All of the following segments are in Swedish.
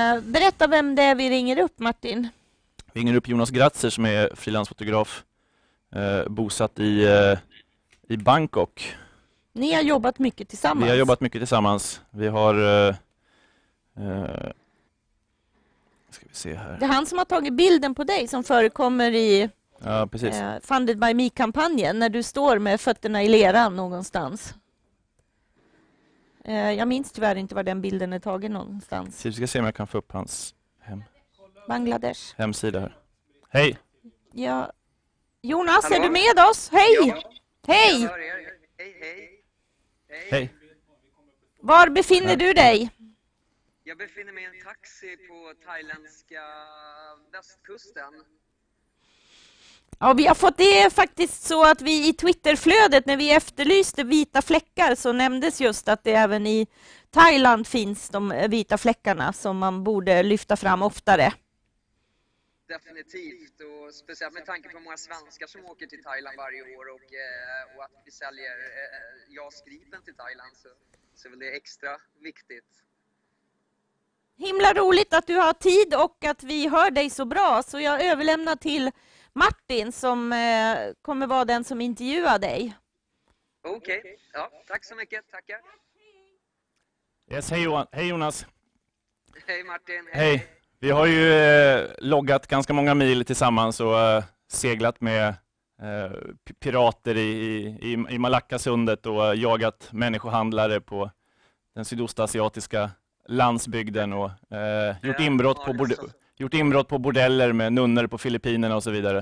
Berätta vem det är vi ringer upp, Martin. Vi ringer upp Jonas Gratzer som är frilansfotograf, bosatt i Bangkok. Ni har jobbat mycket tillsammans. Vi har jobbat mycket tillsammans. Vi har... ska vi se här. Det är han som har tagit bilden på dig som förekommer i Funded by Me-kampanjen när du står med fötterna i leran någonstans. Jag minns tyvärr inte var den bilden är tagen någonstans. Så vi ska se om jag kan få upp hans Bangladesh. hemsida här. Hej! Ja. Jonas, Hallå? är du med oss? Hej! Ja. Hej! Jag hör er. Hej. Hej! Var befinner du dig? Jag befinner mig i en taxi på thailändska västkusten. Ja, vi har fått det faktiskt så att vi i Twitterflödet när vi efterlyste vita fläckar så nämndes just att det även i Thailand finns de vita fläckarna som man borde lyfta fram oftare. Definitivt, och speciellt med tanke på många svenskar som åker till Thailand varje år och att vi säljer JAS Gripen till Thailand så är väl det extra viktigt. Himla roligt att du har tid och att vi hör dig så bra, så jag överlämnar till Martin som kommer vara den som intervjuar dig. Okej. Ja, tack så mycket, tackar. Yes, hej Jonas! Hej Martin! Hej! Vi har ju loggat ganska många mil tillsammans och seglat med pirater i Malackasundet och jagat människohandlare på den sydostasiatiska landsbygden och gjort inbrott på bordeller med nunnor på Filippinerna och så vidare.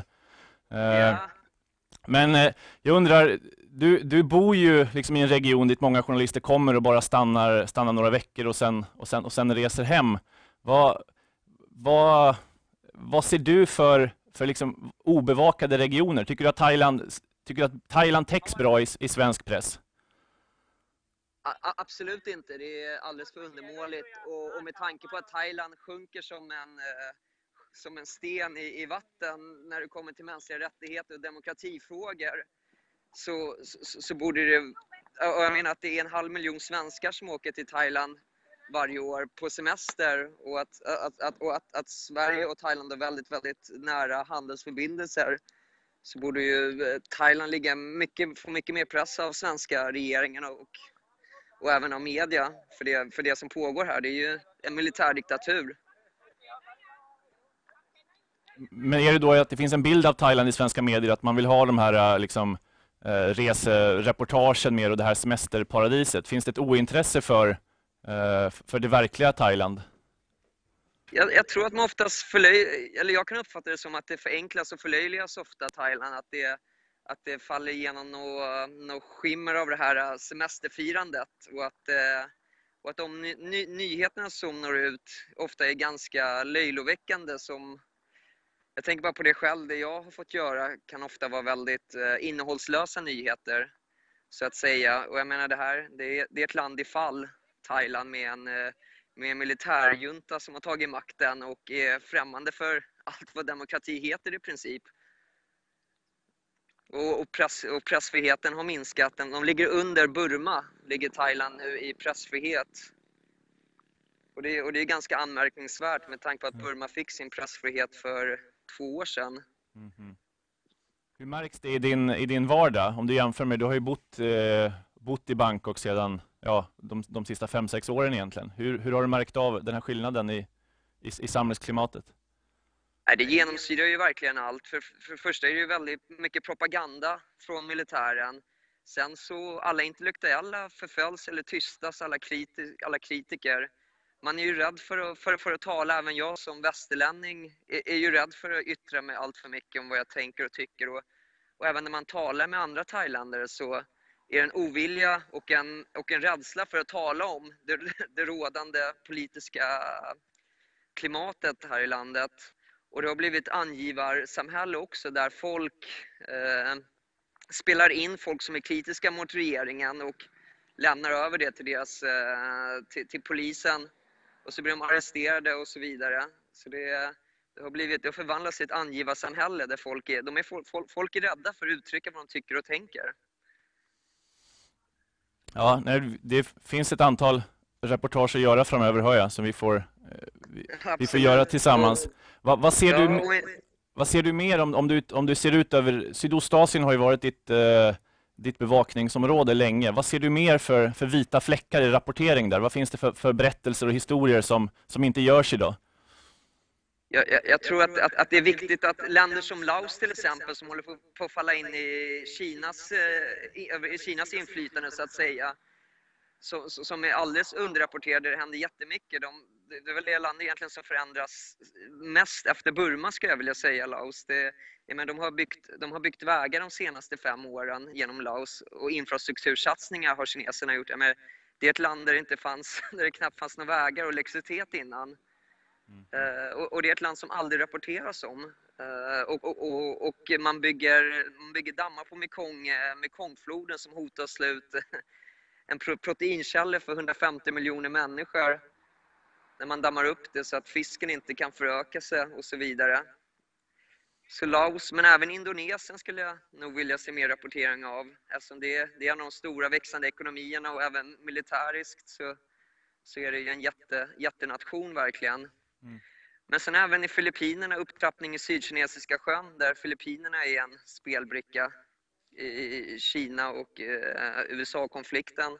Men jag undrar, du bor ju liksom i en region dit många journalister kommer och bara stannar några veckor och sen reser hem. Vad ser du för liksom obevakade regioner? Tycker du att Thailand täcks bra i svensk press? Absolut inte, det är alldeles för undermåligt, och med tanke på att Thailand sjunker som en sten i vatten när det kommer till mänskliga rättigheter och demokratifrågor, så borde det, och jag menar att det är 500 000 svenskar som åker till Thailand varje år på semester, och att Sverige och Thailand har väldigt, väldigt nära handelsförbindelser, så borde ju Thailand få mycket mer press av svenska regeringen och även av media för det som pågår här. Det är ju en militärdiktatur. Men är det då att det finns en bild av Thailand i svenska medier att man vill ha de här resereportagen mer och det här semesterparadiset? Finns det ett ointresse för det verkliga Thailand? Jag tror att man oftast eller jag kan uppfatta det som att det förenklas och förlöjligas ofta Thailand, att det faller igenom något skimmer av det här semesterfirandet, och att de nyheterna som når ut ofta är ganska löjloväckande. Som jag tänker bara på det själv, det jag har fått göra kan ofta vara väldigt innehållslösa nyheter, så att säga. Och jag menar, det är ett land i fall, Thailand, med en militärjunta som har tagit makten och är främmande för allt vad demokrati heter i princip. Och pressfriheten har minskat. De ligger under Burma, ligger Thailand nu i pressfrihet. Och det är ganska anmärkningsvärt med tanke på att Burma fick sin pressfrihet för 2 år sedan. Mm-hmm. Hur märks det i din vardag? Om du jämför med, du har ju bott i Bangkok sedan de sista 5-6 åren egentligen. Hur har du märkt av den här skillnaden i samhällsklimatet? Det genomsyrar ju verkligen allt. För det första är det ju väldigt mycket propaganda från militären. Sen så alla intellektuella förföljs eller tystas, alla kritiker. Man är ju rädd för att tala, även jag som västerlänning är ju rädd för att yttra mig allt för mycket om vad jag tänker och tycker. Och även när man talar med andra thailändare så är det en ovilja och en rädsla för att tala om det rådande politiska klimatet här i landet. Och det har blivit angivarsamhälle också, där folk spelar in folk som är kritiska mot regeringen och lämnar över det till polisen. Och så blir de arresterade och så vidare. Så det har förvandlats till ett angivarsamhälle där folk är rädda för att uttrycka vad de tycker och tänker. Ja, det finns ett antal reportage att göra framöver, hör jag, som vi vi får göra tillsammans. Vad ser Ja, du, vad ser du mer om du ser ut över... Sydostasien har ju varit ditt bevakningsområde länge. Vad ser du mer för vita fläckar i rapportering där? Vad finns det för berättelser och historier som inte görs idag? Jag tror att det är viktigt att länder som Laos till exempel, som håller på att falla in i Kinas inflytande så att säga, som är alldeles underrapporterade, det händer jättemycket. Det är väl det land egentligen som förändras mest efter Burma, skulle jag vilja säga, Laos. De har byggt vägar de senaste 5 åren genom Laos, och infrastruktursatsningar har kineserna gjort. Det är ett land där det knappt fanns några vägar och elektricitet innan. Och det är ett land som aldrig rapporteras om. Och man bygger dammar på Mekongfloden som hotar att slå ut en proteinkälla för 150 miljoner människor när man dammar upp det så att fisken inte kan föröka sig och så vidare. Så Laos, men även Indonesien skulle jag nog vilja se mer rapportering av, eftersom det är en av de stora växande ekonomierna, och även militäriskt så är det ju en jättenation verkligen. Men sen även i Filippinerna, upptrappning i Sydkinesiska sjön, där Filippinerna är en spelbricka i Kina och USA-konflikten.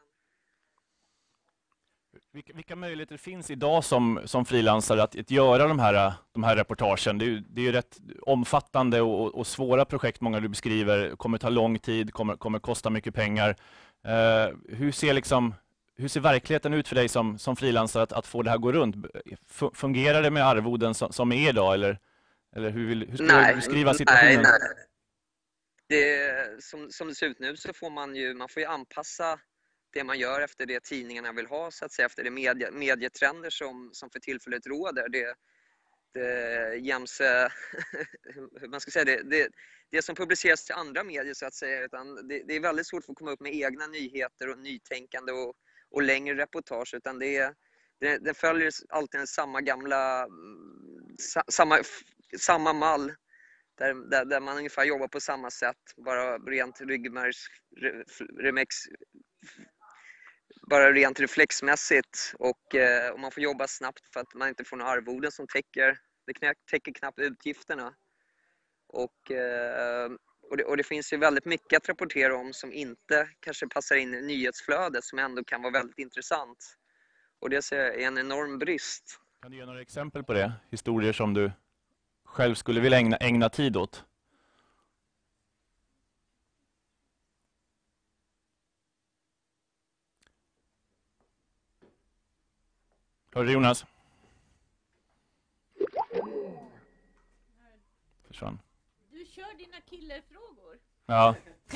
Vilka möjligheter finns idag som frilansare att göra de här reportagen? Det är ju rätt omfattande och svåra projekt många du beskriver. Kommer ta lång tid, kommer kosta mycket pengar. Hur ser verkligheten ut för dig som frilansare att få det här gå runt? Fungerar det med arvoden som är idag, eller hur ska du beskriva situationen? Nej. Som det ser ut nu så får man får ju anpassa det man gör efter det tidningarna vill ha, så att säga, efter det medietrender som för tillfället råder. Det som publiceras till andra medier, så att säga, utan det är väldigt svårt att komma upp med egna nyheter och nytänkande och längre reportage, utan det följer alltid samma mall där man ungefär jobbar på samma sätt, bara rent reflexmässigt, och man får jobba snabbt för att man inte får några arvoden som täcker knappt utgifterna. Och det finns ju väldigt mycket att rapportera om som inte kanske passar in i nyhetsflödet, som ändå kan vara väldigt intressant. Och det ser jag är en enorm brist. Kan du ge några exempel på det? Historier som du själv skulle vilja ägna tid åt? Hör du, Jonas? Försvann. Du kör dina killerfrågor. Ja.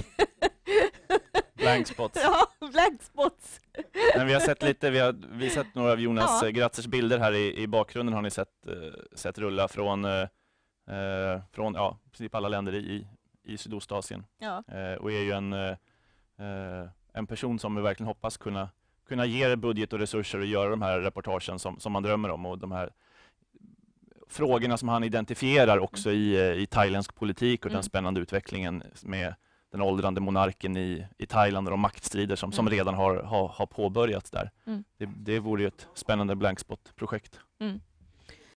Blank spots. Ja, blank spots. Men vi har sett lite, vi har visat några av Jonas Gratzers bilder här i bakgrunden, har ni sett rulla från princip alla länder i Sydostasien. Ja. Och är ju en person som vi verkligen hoppas kunna ge budget och resurser och göra de här reportagen som man drömmer om, och de här frågorna som han identifierar också i thailändsk politik och den spännande utvecklingen med den åldrande monarken i Thailand och de maktstrider som redan har påbörjats där. Det vore ju ett spännande blankspot-projekt.